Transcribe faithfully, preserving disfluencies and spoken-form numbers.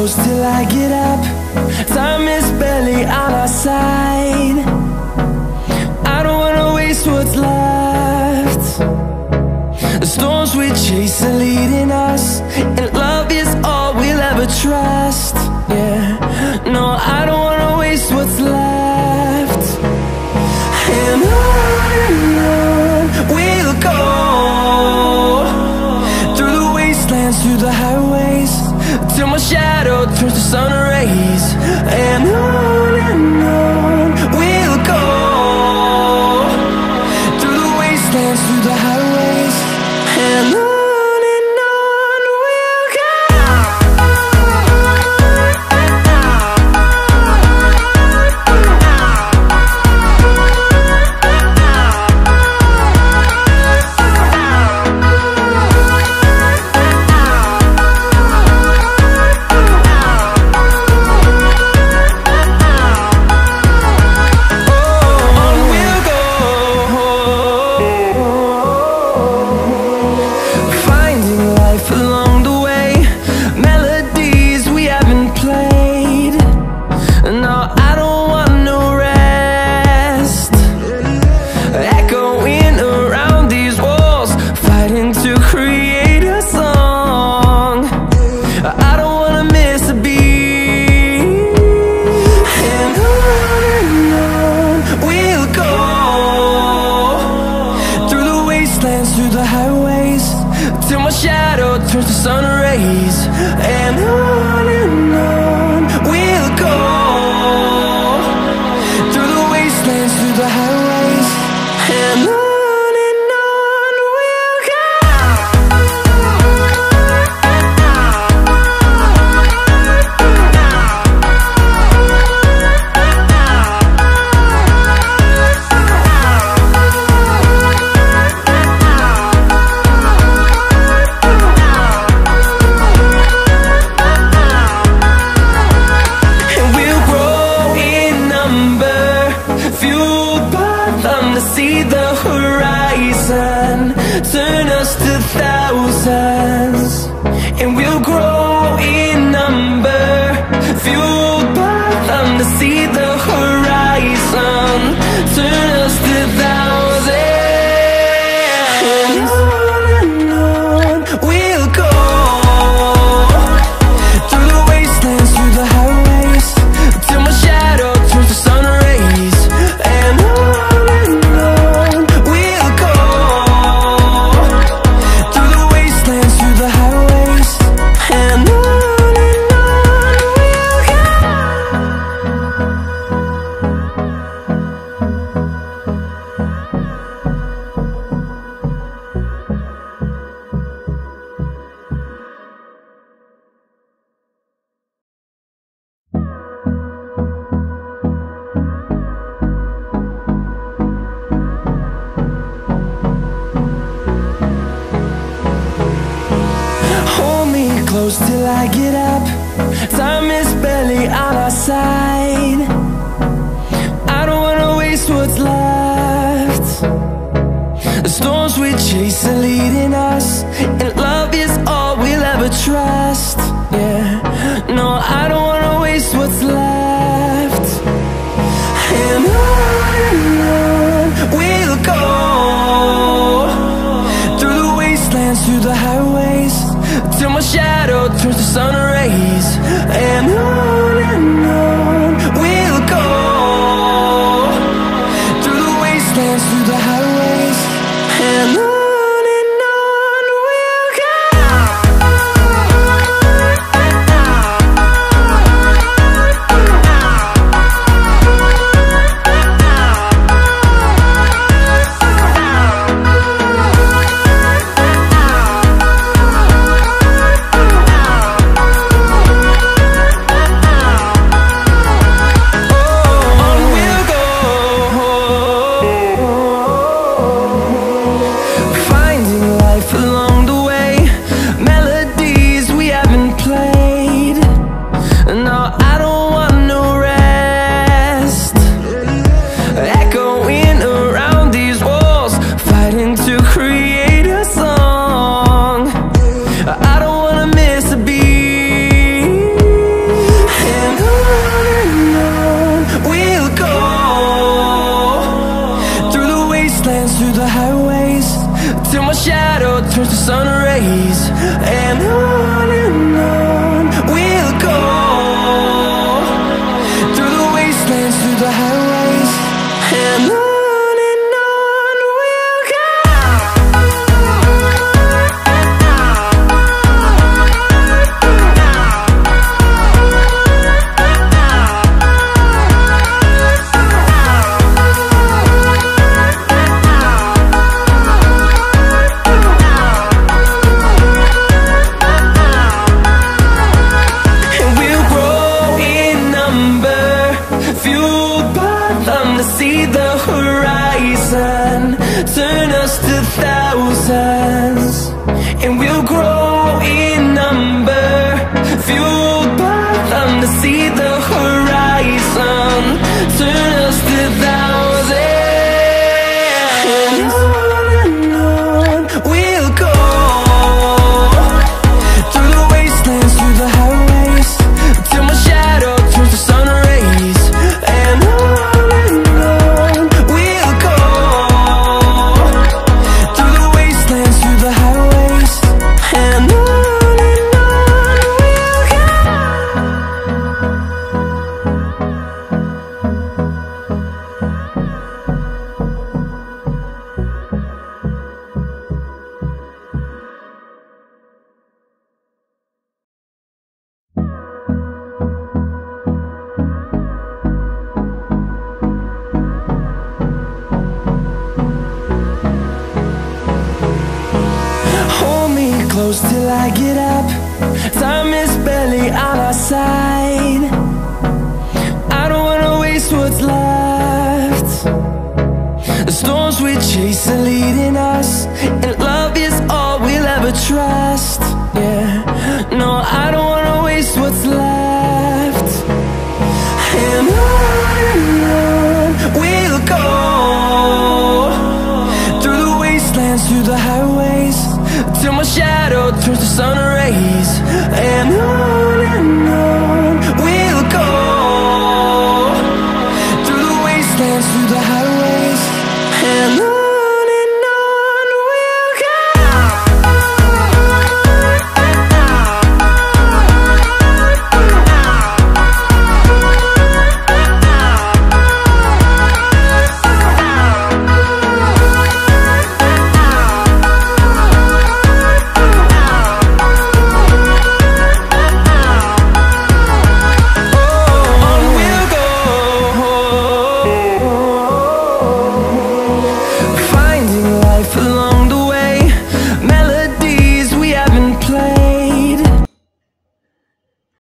close till I get up. Time is barely on our side. I don't wanna waste what's left. The storms we chase are leading us, and love is all we'll ever trust. Yeah, no, I don't wanna waste what's left. And on and on we'll go, through the wastelands, through the highways, till my shadow turns to sun rays. And on and on we'll go, through the wastelands, through the highways, and on. Through the highways, till my shadow turns to sun rays. And on and on we'll go, through the wastelands, through the highways, and on. See the horizon turn us to thousands, and we'll grow in number, fueled by them. To see the horizon turn us to thousands, and on and on we'll go, through the wastelands, through the highways, till my shadow turns to sun rays. And on close till I get up. Time is barely on our side. I don't wanna waste what's left. The storms we chase are leading us, and love is all we'll ever trust. Yeah, no, I don't wanna waste what's left. And on and on we'll go, through the wastelands, through the highways, till my shadow turns to sun rays. And on and on we'll go, through the wastelands, through the highways, and on and on we'll go. sun rays. And on and on we'll go, through the wastelands, through the highways. And on see the horizon, turn us to thousands, and we'll grow in number, fueled by them to see the horizon, turn us to thousands. And on and on we'll go, through the wastelands, through the highways, till my shadow turns to sun rays. And on close till I get up, time is barely on our side. I don't wanna waste what's left. The storms we chase are leading us, and love is all we'll ever trust. Yeah, no, I don't wanna waste what's left. And on and on we'll go, through the wastelands, through the highways, till my shadow turns to sun rays. And on and on we'll go, through the wastelands, through the highways. And on along